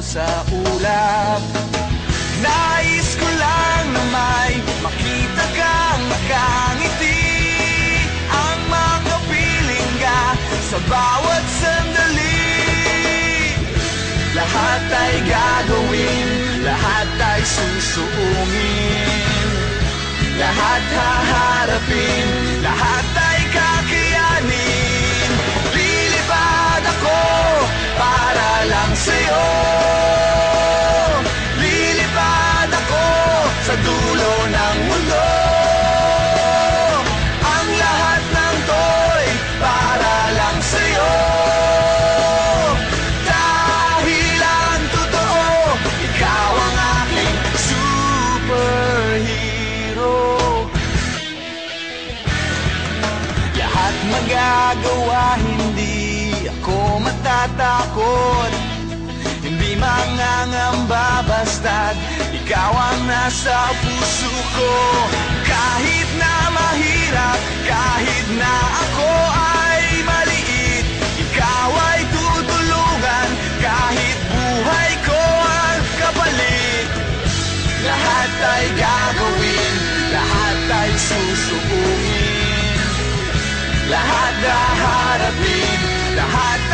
sa ulap. Nais ko lang na may makita kang nakangiti, ang makapiling ka sa bawat sandali. Lahat ay gagawin, lahat ay susuungin, lahat haharapin, lahat ay kakayanin. Lilipad ako para lang sa'yo, lilipad ako sa dulo ng mundo. Ang lahat ng to'y para lang sa'yo, dahil ang totoo, ikaw ang aking superhero. Lahat magagawa, hindi ako matatakot, hindi mangangamba basta't ikaw ang nasa puso ko. Kahit na mahirap, kahit na ako ay maliit, ikaw ay tutulungan kahit buhay ko ang kapalit. Lahat ay gagawin, lahat ay susuungin, lahat haharapin, lahat